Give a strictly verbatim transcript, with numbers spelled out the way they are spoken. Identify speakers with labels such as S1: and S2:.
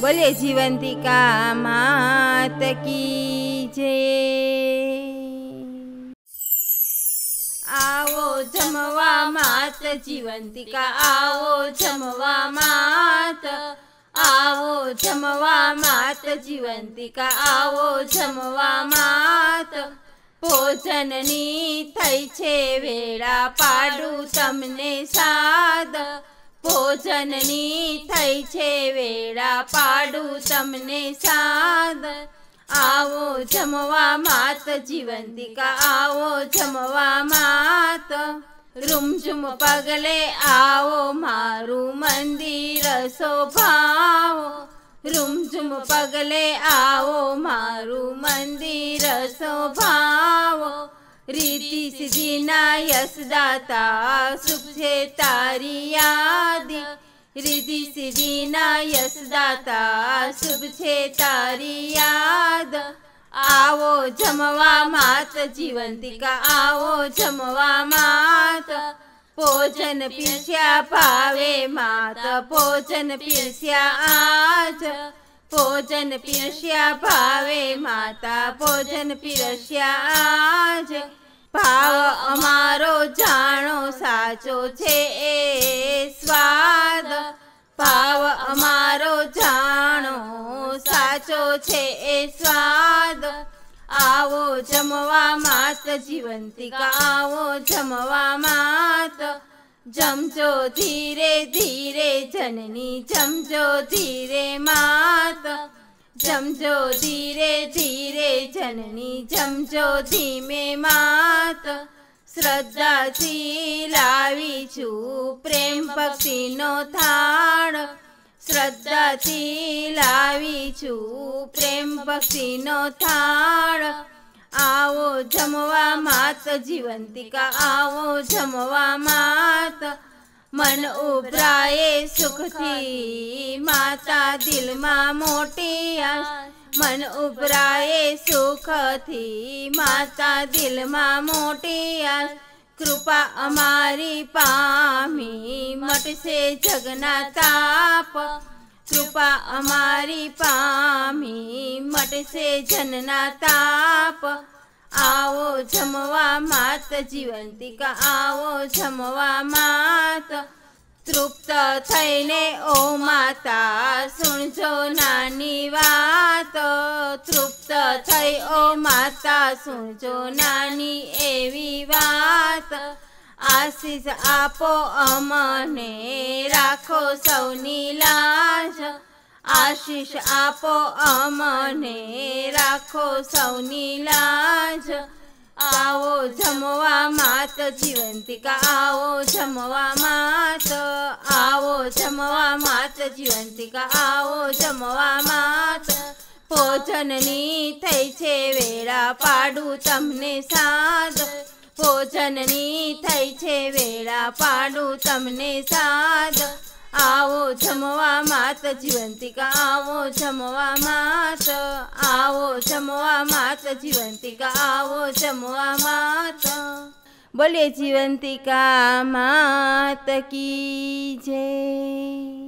S1: बोले जीवंतिका मात की जय। आओ जमवा मात जीवंतिका, आओ जमवा मात, आओ जमवा मात जीवंतिका, आओ जमवा मात। भोजननी थई छे वेळा, पाडू तमने साद। भोजननी थई छे वेळा, पाडू तमने साद। आवो जमवा मात जीवंतिका, आवो जमवा मात। रूमझुम पगले आवो मारू मंदिर शोभावो। रूमझुम पगले आवो मारू मंदिर शोभावो। रिद्धि सिद्धिना यशदाता, सुख छे तारी यादी। रिद्धि सिद्धिना यशदाता, शुभ छे तारी याद। आवो जमवा मात जीवंतिका, आवो जमवा मात। भोजन पीरस्या भावे मात, भोजन पीरस्या आज। भोजन पीरस्या भावे माता, भोजन पीरस्या आज। भाव अमारो जाणो साचो छे ए स्वाद। भाव अमारो जाणो साचो छे ए स्वाद। आवो जमवा मात जीवंतिका, आवो जमवा मात। जमजो धीरे धीरे जननी, जमजो धीरे मात। जमजो धीरे धीरे जननी, जमजो धीमे मात। श्रद्धाथी लावी छू प्रेम भक्तिनो थाळ। श्रद्धाथी लावी छू प्रेम भक्तिनो थाळ। आवो जमवा मात जीवंतिका, आवो जमवा मात। मन उभराए सुखथी माता, दिल मां मोटी आस। मन उभराए सुखथी माता, दिल मां मोटी आस। कृपा अमारी पामी मटसे जगना ताप। कृपा अमारी पामी मटसे जनना ताप। आवो जमवा मात जीवंतिका, आवो जमवा मात। तृप्त थईने ओ माता, सुणजो नानी वात। तृप्त थई ओ माता, सुणजो नानी एवी वात। आशीष आपो अमने, राखो सौनी लाज। आशीष आपो अमने, राखो सौनी लाज। आवो जमवा मात जीवंतिका, आवो जमवा मात। आवो जमवा मात जीवंतिका, आवो जमवा मात। भोजननी थई छे वेळा, पाडू तमने साद। भोजननी थई छे वेळा, पाडू तमने साद। आवो जमवा मात जीवंतिका, आवो जमवा मात। आवो जमवा मात जीवंतिका, आवो जमवा मात। बोले जीवंतिका मात की जय।